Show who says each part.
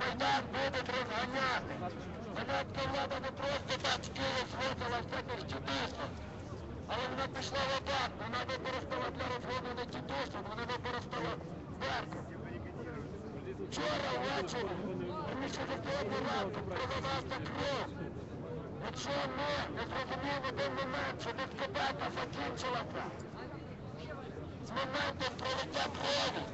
Speaker 1: Майдан будуть розганяти. Донецька влада не просто так в Київ сходила всяких тітушок, але вона пішла в атаку, вона використала для розгону не тітушок, вона використала Беркут. Вчора ввечері, раніше до сьогодні ранку, пролилася кров. Якщо ми не зрозуміємо в один момент, що дискотека закінчилася, з моментом пролиття крові,